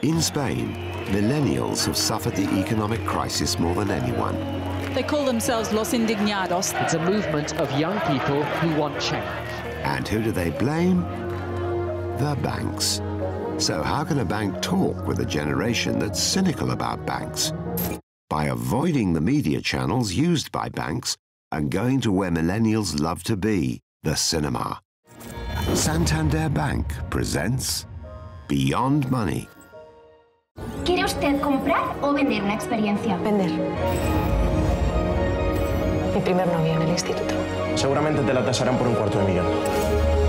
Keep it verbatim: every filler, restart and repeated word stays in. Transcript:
In Spain, millennials have suffered the economic crisis more than anyone. They call themselves Los Indignados. It's a movement of young people who want change. And who do they blame? The banks. So how can a bank talk with a generation that's cynical about banks? By avoiding the media channels used by banks and going to where millennials love to be, the cinema. Santander Bank presents Beyond Money. ¿Quiere usted comprar o vender una experiencia? Vender. Mi primer novio en el instituto. Seguramente te la tasarán por un cuarto de millón.